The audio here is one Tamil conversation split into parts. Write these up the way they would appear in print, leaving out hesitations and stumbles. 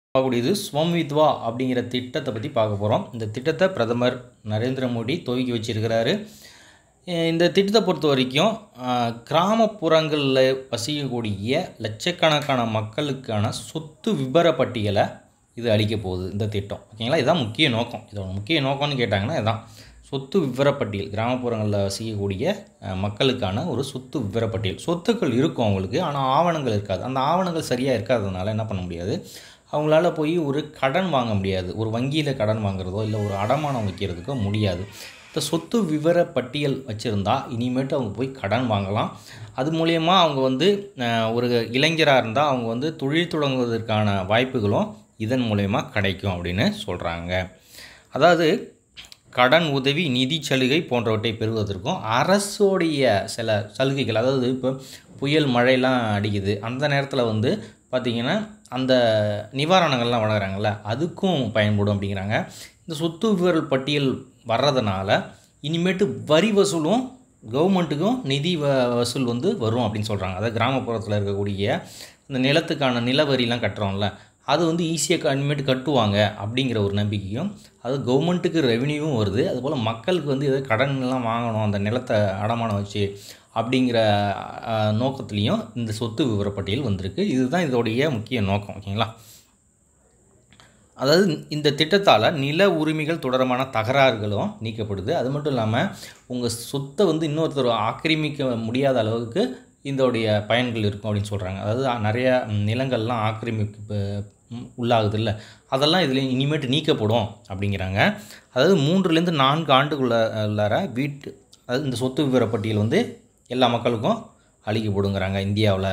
பார்க்கக்கூடியது ஸ்வம்வித்வா அப்படிங்கிற திட்டத்தை பற்றி பார்க்க போகிறோம். இந்த திட்டத்தை பிரதமர் நரேந்திர மோடி துவக்கி வச்சிருக்கிறாரு. இந்த திட்டத்தை பொறுத்த வரைக்கும் கிராமப்புறங்களில் வசிக்கக்கூடிய லட்சக்கணக்கான மக்களுக்கான சொத்து விபர பட்டியலை இது அளிக்க போகுது இந்த திட்டம். ஓகேங்களா, இதுதான் முக்கிய நோக்கம். இதோட முக்கிய நோக்கம்னு கேட்டாங்கன்னா இதுதான் சொத்து விவரப்பட்டியல். கிராமப்புறங்களில் வசிக்கக்கூடிய மக்களுக்கான ஒரு சொத்து விவரப்பட்டியல். சொத்துக்கள் இருக்கும் அவங்களுக்கு, ஆனால் ஆவணங்கள் இருக்காது. அந்த ஆவணங்கள் சரியாக இருக்காததுனால என்ன பண்ண முடியாது, அவங்களால போய் ஒரு கடன் வாங்க முடியாது. ஒரு வங்கியில் கடன் வாங்குறதோ இல்லை ஒரு அடமானம் வைக்கிறதுக்கோ முடியாது. இந்த சொத்து விவர பட்டியல் வச்சுருந்தா இனிமேட்டு அவங்க போய் கடன் வாங்கலாம். அது மூலயமா அவங்க ஒரு இளைஞராக இருந்தால் அவங்க தொழில் தொடங்குவதற்கான வாய்ப்புகளும் இதன் மூலயமா கிடைக்கும் அப்படின்னு சொல்கிறாங்க. அதாவது கடன் உதவி, நிதி சலுகை போன்றவற்றை பெறுவதற்கும் அரசோடைய சில சலுகைகள், அதாவது இப்போ புயல் மழைலாம் அடிக்குது, அந்த நேரத்தில் பார்த்திங்கன்னா அந்த நிவாரணங்கள்லாம் வழங்குறாங்கள்ல, அதுக்கும் பயன்படும் அப்படிங்கிறாங்க. இந்த சொத்து விவரல் பட்டியல் வர்றதுனால இனிமேட்டு வரி வசூலும் கவர்மெண்ட்டுக்கும் நிதி வசூல் வரும் அப்படின்னு சொல்கிறாங்க. அதாவது கிராமப்புறத்தில் இருக்கக்கூடிய இந்த நிலத்துக்கான நில வரிலாம் கட்டுறோம்ல, அது ஈஸியாக இனிமேட்டு கட்டுவாங்க அப்படிங்கிற ஒரு நம்பிக்கையும், அது கவர்மெண்ட்டுக்கு ரெவென்யூவும் வருது. அதுபோல் மக்களுக்கு எதாவது கடன்லாம் வாங்கணும் அந்த நிலத்தை அடமானம் வச்சு அப்படிங்கிற நோக்கத்துலேயும் இந்த சொத்து விவரப்பட்டியல் வந்திருக்கு. இதுதான் இதோடைய முக்கிய நோக்கம். ஓகேங்களா, அதாவது இந்த திட்டத்தால் நில உரிமைகள் தொடர்பான தகராறுகளும் நீக்கப்படுது. அது மட்டும் இல்லாமல் உங்கள் சொத்தை இன்னொருத்தர் ஆக்கிரமிக்க முடியாத அளவுக்கு இதோடைய பயன்கள் இருக்கும் அப்படின்னு சொல்கிறாங்க. அதாவது நிறையா நிலங்கள்லாம் ஆக்கிரமிப்பு உள்ளாகுது இல்லை, அதெல்லாம் இதில் இனிமேட்டு நீக்கப்படும் அப்படிங்கிறாங்க. அதாவது 3 to 4 ஆண்டுக்குள்ளார அதாவது இந்த சொத்து விவரப்பட்டியல் எல்லா மக்களுக்கும் அளிக்கப்படுங்கிறாங்க இந்தியாவில்.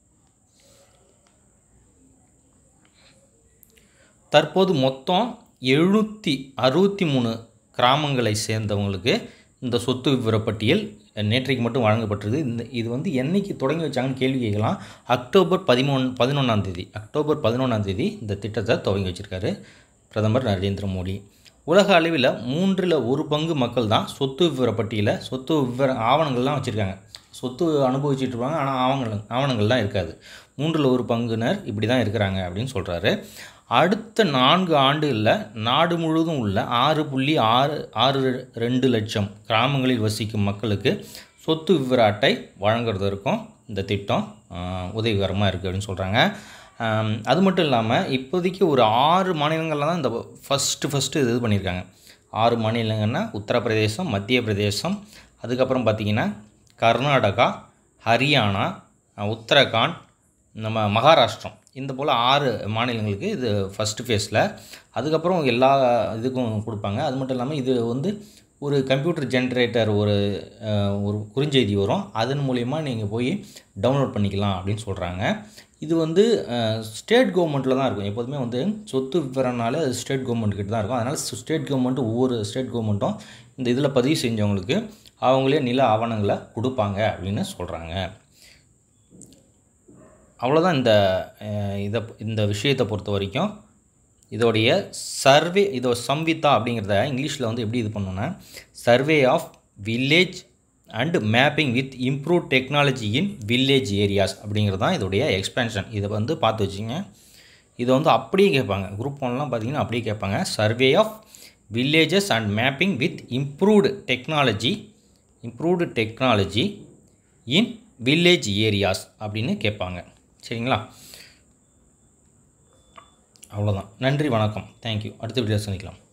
தற்போது மொத்தம் 763 கிராமங்களை சேர்ந்தவங்களுக்கு இந்த சொத்து விவரப்பட்டியல் நேற்றைக்கு மட்டும் வழங்கப்பட்டிருக்கு. இது என்னைக்கு தொடங்கி வச்சாங்கன்னு கேள்வி கேட்கலாம். அக்டோபர் 11ஆம் தேதி இந்த திட்டத்தை துவங்கி வச்சுருக்காரு பிரதமர் நரேந்திர மோடி. உலக அளவில் 1/3 மக்கள் தான் சொத்து விவரப்பட்டியலை சொத்து விவர ஆவணங்கள்லாம் வச்சுருக்காங்க. சொத்து அனுபவிச்சுட்டு இருப்பாங்க, ஆனால் ஆவணங்கள்லாம் இருக்காது. 1/3 இப்படி தான் இருக்கிறாங்க அப்படின்னு சொல்கிறாரு. அடுத்த 4 ஆண்டுகளில் நாடு முழுவதும் உள்ள 6.62 லட்சம் கிராமங்களில் வசிக்கும் மக்களுக்கு சொத்து விவர அட்டை வழங்குறதற்கும் இந்த திட்டம் உதவிகரமாக இருக்குது அப்படின்னு சொல்கிறாங்க. அது மட்டும் இல்லாமல் இப்போதைக்கு ஒரு 6 மாநிலங்களில் தான் இந்த ஃபஸ்ட்டு இது பண்ணியிருக்காங்க. 6 மாநிலங்கள்னா உத்தரப்பிரதேசம், மத்திய பிரதேசம், அதுக்கப்புறம் பார்த்திங்கன்னா கர்நாடகா, ஹரியானா, உத்தரகாண்ட், நம்ம மகாராஷ்டிரம், இந்த போல் 6 மாநிலங்களுக்கு இது ஃபஸ்ட்டு ஃபேஸில். அதுக்கப்புறம் எல்லா இதுக்கும் கொடுப்பாங்க. அது மட்டும் இல்லாமல் இது ஒரு கம்ப்யூட்டர் ஜென்ரேட்டர் ஒரு குறுஞ்செய்தி வரும், அதன் மூலயமா நீங்கள் போய் டவுன்லோட் பண்ணிக்கலாம் அப்படின்னு சொல்கிறாங்க. இது ஸ்டேட் கவர்மெண்ட்டில் தான் இருக்கும். எப்போதுமே சொத்து விவரம்னாலே அது ஸ்டேட் கவர்மெண்ட்கிட்ட தான் இருக்கும். அதனால் ஸ்டேட் கவர்மெண்ட்டு ஒவ்வொரு ஸ்டேட் கவர்மெண்ட்டும் இந்த இதில் பதிவு செஞ்சவங்களுக்கு அவங்களே நில ஆவணங்களை கொடுப்பாங்க அப்படின்னு சொல்கிறாங்க. அவ்வளோதான் இந்த விஷயத்தை பொறுத்த வரைக்கும். இதோடைய சர்வே, சம்விதா அப்படிங்கிறத இங்கிலீஷில் எப்படி இது பண்ணணுன்னா, survey of village and mapping with improve technology in village areas அப்படிங்கிறது தான் இதோடைய எக்ஸ்பென்ஷன். இதை பார்த்து வச்சுங்க. இதை அப்படியே கேட்பாங்க. குரூப் 1லாம் பார்த்திங்கன்னா அப்படியே கேட்பாங்க. Survey of villages and mapping with improved technology in village areas அப்படின்னு கேட்பாங்க. சரிங்களா, அவ்வளோதான். நன்றி, வணக்கம், தேங்க்யூ. அடுத்த வீடியோ சந்திக்கலாம்.